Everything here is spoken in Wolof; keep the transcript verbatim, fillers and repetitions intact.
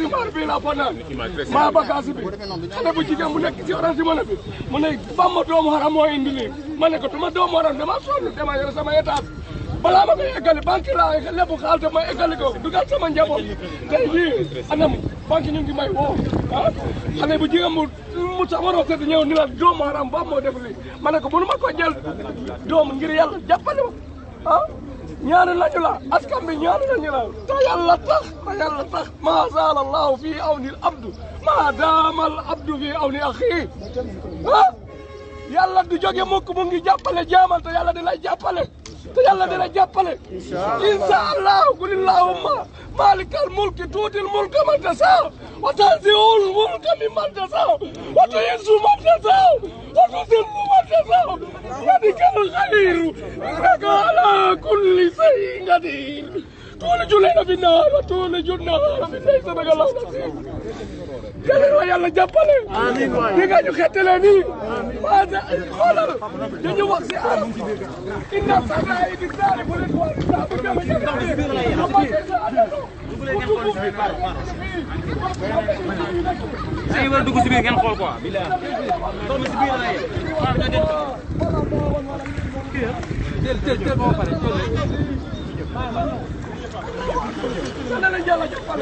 xibaar bii laa fa naan maa bagage bi xale bu jigéen bu nekk ci orange mën a bi mu ne Bamba doomu haram moo indi lii ma ne ko duma doomu haram dama sonn dama yore sama étage balaa ma koy eggali banque laa lépp xaalis te ma eggali ko dugal sama njaboot tey jii anam banque ñu ngi may woo ah xale bu jigéen mu mu sax waroo seet ñëw ni la doomu haram Bamba moo def lii ma ne ko mënu ma ko jël doom ngir yàlla jàppale ma ah ñaanu lañu la askan bi ñaanu lañu la te yàlla tax te yàlla tax maa zaala allahu fii awni al abdu maa daama al abdu fii awni axii ah yàlla du jóge mukk mu ngi jàppale jaamal te yàlla di lay jàppale te yàlla di lay jàppale insha allahu qul allahumma maalikal mulki tuutil mulka man tasaa wa tanzi'ul mulka mimman tasaa wa tu'izzu man tasaa wa tuzillu man tasaa biyadikal khayru innaka ala kulli shay'in qadir tuuliju layla fi nnahaar wa tuuliju nnahaara fi layli sadaqallahu al-aziim yàlla yàlla jàppale amiin waay di nga ñu xettale nii waa xoolal dañu wax si arab inna sadaa'idi daari bu leen wax saa bu jama ay war dugg si biir ngeen xool quoi bilaay toog si biir lay jël jël jël moo pare